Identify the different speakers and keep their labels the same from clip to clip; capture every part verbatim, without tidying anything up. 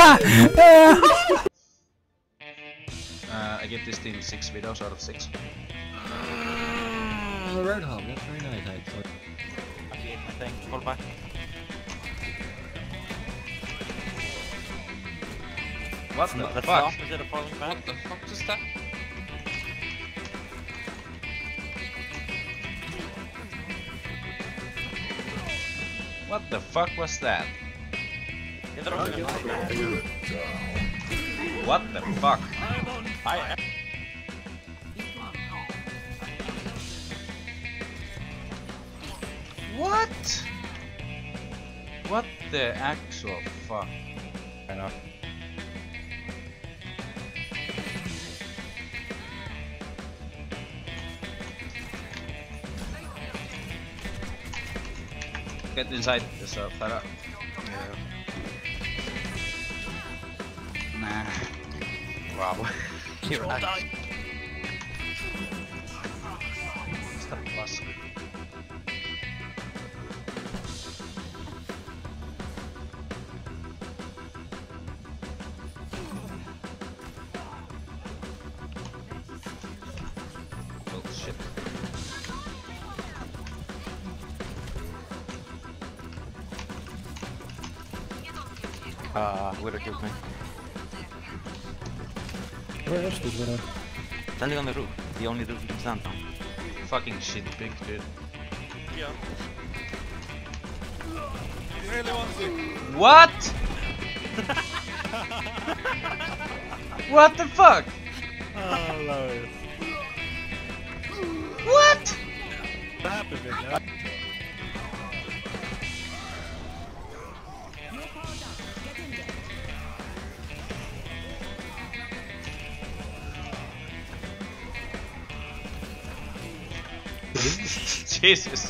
Speaker 1: uh, I give this team six videos out of six.
Speaker 2: Uh, Roadhog, that's very nice actually.
Speaker 3: I see my thing. Hold back.
Speaker 1: What the
Speaker 3: That's
Speaker 1: fuck?
Speaker 3: the opposite of falling back.
Speaker 1: What the fuck is that? What the fuck was that? What the fuck?
Speaker 3: I
Speaker 1: What? What the actual fuck?
Speaker 3: I know.
Speaker 1: Get inside this uh, para.
Speaker 3: Yeah.
Speaker 1: Nah.
Speaker 3: Wow. You're right.
Speaker 1: Stop plus. Oh shit.
Speaker 3: Uh, Widow killed me.
Speaker 2: Where else was Widow?
Speaker 3: Standing on the roof. The only roof you can stand on.
Speaker 1: Fucking shit big dude.
Speaker 4: Yeah. He really wants it.
Speaker 1: What? What the fuck?
Speaker 4: Oh, Lord.
Speaker 1: What?
Speaker 4: What happened, big guy?
Speaker 1: Jesus.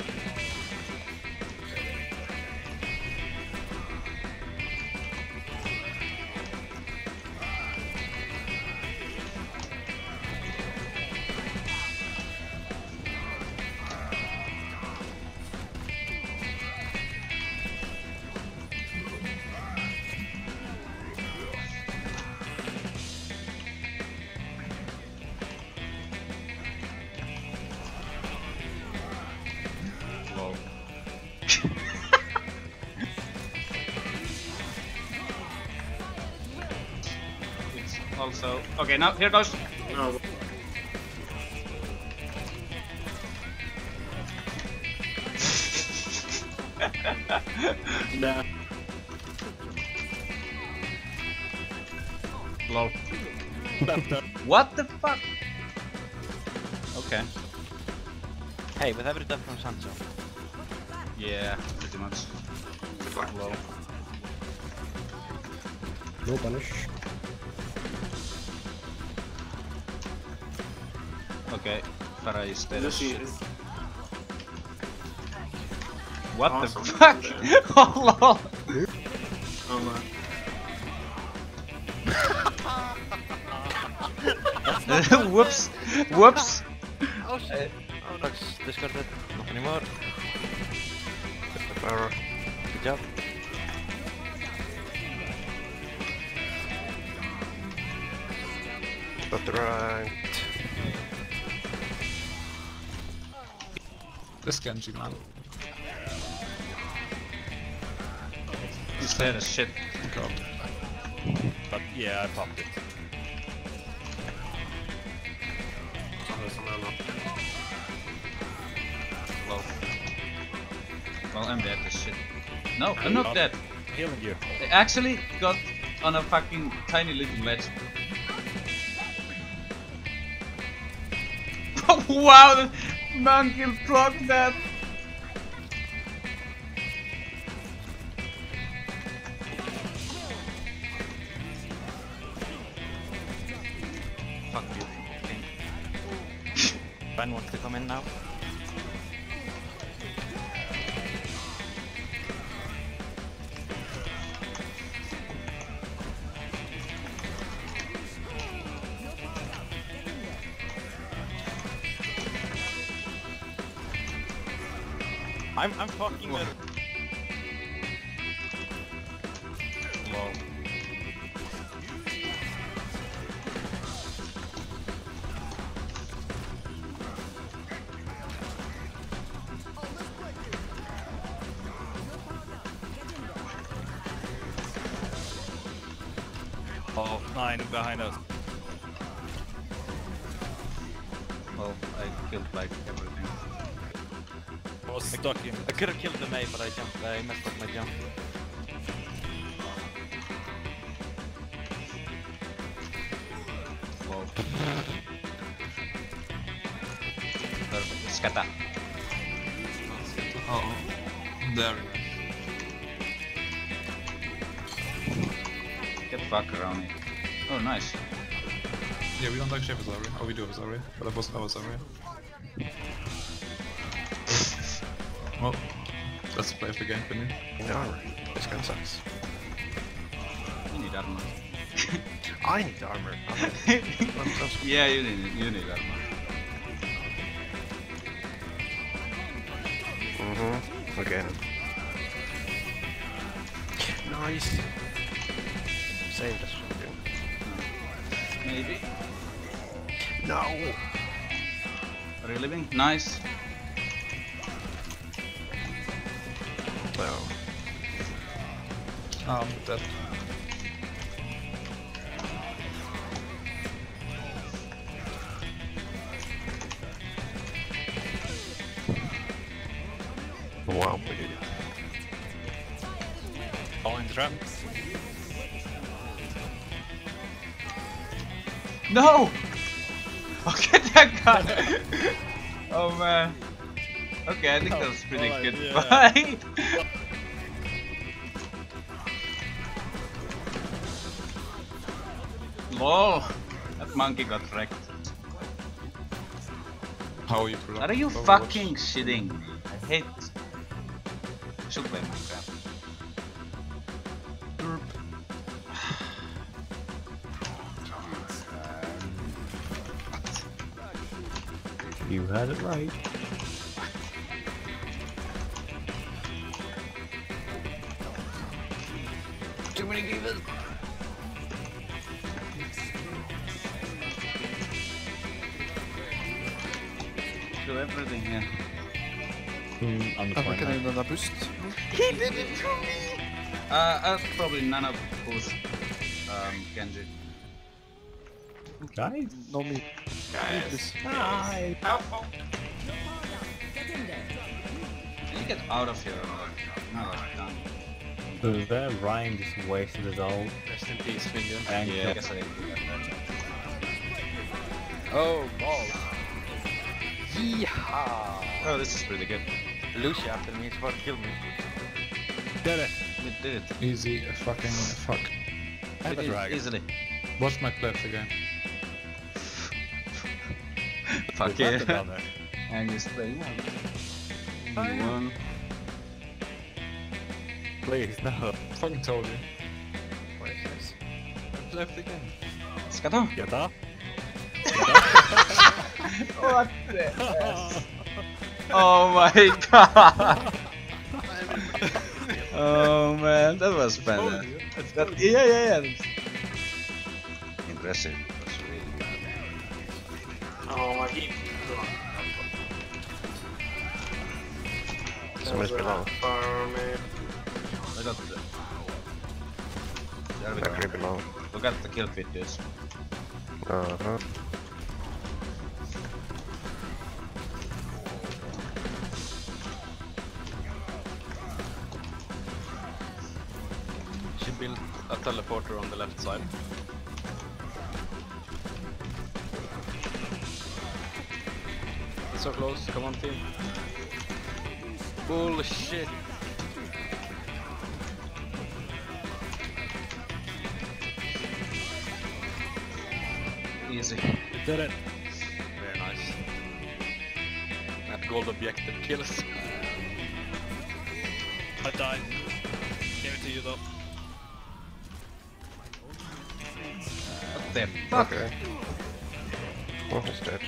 Speaker 1: Lol. It's also okay. Now here goes.
Speaker 5: No. Nah.
Speaker 1: Lol. What the fuck? Okay.
Speaker 3: Hey, we have it done from Sancho.
Speaker 1: Yeah, pretty much. Lol.
Speaker 2: No punish.
Speaker 1: Okay, Farah is dead as
Speaker 5: Lucy
Speaker 1: shit.
Speaker 5: is
Speaker 1: What
Speaker 5: awesome.
Speaker 1: the fuck? Oh lol.
Speaker 5: oh my.
Speaker 1: Whoops. Whoops.
Speaker 3: Oh shit. Oh, that's discarded. Not anymore. Good job.
Speaker 6: Got right.
Speaker 4: This Genji, man.
Speaker 1: He's dead as shit.
Speaker 4: God. But yeah, I popped it.
Speaker 1: Lol. Well, I'm dead as shit. No, I'm not dead.
Speaker 4: I'm healing you.
Speaker 1: I actually got on a fucking tiny little ledge. Wow, the monkey blocked that. Fuck you.
Speaker 3: Ben wants to come in now. I'm I'm fucking with.
Speaker 1: Lol.
Speaker 4: Oh, nine behind us.
Speaker 1: Well, I killed like everything.
Speaker 4: I was stuck in.
Speaker 3: I could have killed the May, but I jumped. I messed up my jump.
Speaker 1: Whoa. Perfect. Scatter.
Speaker 5: Uh oh. There.
Speaker 1: Get the fuck around me. Oh, nice.
Speaker 5: Yeah, we don't actually have a Zarya. Oh, we do have a Zarya, but that was our Zarya. Well, that's the play of the game for me.
Speaker 3: No, this gun sucks.
Speaker 1: You need armor.
Speaker 3: I need armor.
Speaker 1: Yeah, you need you need armor.
Speaker 3: Mm-hmm. Okay. Nice. Saved us from doing.
Speaker 1: Maybe.
Speaker 3: No.
Speaker 1: Reliving. Nice.
Speaker 3: Well.
Speaker 5: Um, that.
Speaker 3: Wow, we did it.
Speaker 4: All in the trap.
Speaker 1: No! Oh, get that guy! Oh man. Okay, I think that was pretty
Speaker 4: Oh,
Speaker 1: good
Speaker 4: yeah.
Speaker 1: fight. Lol! That monkey got wrecked.
Speaker 5: How are you pro?
Speaker 1: Are you
Speaker 5: Overwatch?
Speaker 1: fucking shitting me? I hate. I should play Minecraft.
Speaker 2: You had it right.
Speaker 3: Too many givers.
Speaker 1: Do everything here.
Speaker 2: Mm, on the
Speaker 3: Kan
Speaker 2: point.
Speaker 3: du den där boost?
Speaker 1: He did it to me! Uh, I'll probably nano boost um, Genji.
Speaker 2: Guys?
Speaker 3: No me.
Speaker 5: Guys.
Speaker 2: Hi!
Speaker 1: Can you get out of here? No, I'm done.
Speaker 2: So there, Ryan just wasted his ult.
Speaker 3: Rest in peace, Minion.
Speaker 2: And
Speaker 1: Yeah, I guess I didn't do that.
Speaker 3: Oh, balls. Yeehaw!
Speaker 1: Oh, this is pretty good.
Speaker 3: Lucia after me, it's about to kill me.
Speaker 4: Did it.
Speaker 1: We did it.
Speaker 5: Easy fucking fuck.
Speaker 1: We
Speaker 4: a
Speaker 1: did it
Speaker 4: dragon.
Speaker 1: easily.
Speaker 5: Watch my play of the game.
Speaker 1: Fuck
Speaker 4: Put it
Speaker 1: yeah.
Speaker 4: down there.
Speaker 1: And just play one. One.
Speaker 4: Please, no.
Speaker 5: Fucking told you.
Speaker 3: What is this?
Speaker 5: Play of the game.
Speaker 1: Scatter.
Speaker 4: Get up.
Speaker 1: What the ass? Oh my god! Oh man, that was fun. That, yeah, yeah, yeah. Impressive. It was really bad.
Speaker 5: Oh my god.
Speaker 3: Somebody's below.
Speaker 1: Look at the. There we
Speaker 3: They're
Speaker 1: go.
Speaker 3: below.
Speaker 1: Look at the kill videos.
Speaker 3: Uh-huh.
Speaker 6: She built a teleporter on the left side. It's so close, come on team. Bullshit.
Speaker 1: Easy.
Speaker 4: Did it.
Speaker 6: Very nice. That gold objective kills.
Speaker 4: I died. Give it to you though.
Speaker 1: What the fuck?
Speaker 3: Okay. Oh, he's dead.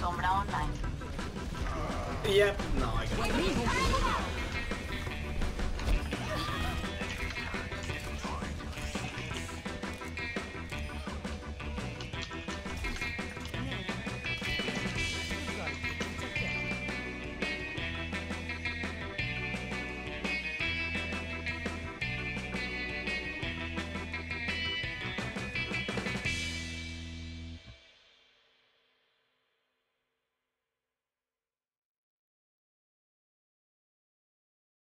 Speaker 7: Sombra online.
Speaker 8: Yep. No, I got it.